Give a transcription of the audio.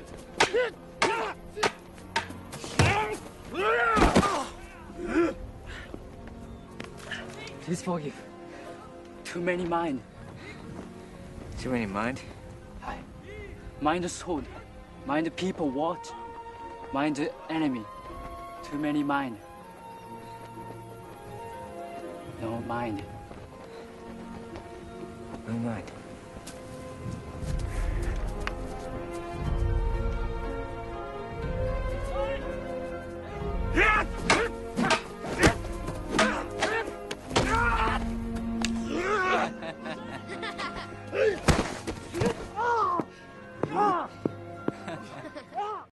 Please forgive. Too many mind. Too many mind? Hi. Mind the sword. Mind the people watch. Mind the enemy. Too many mind. No mind. No mind.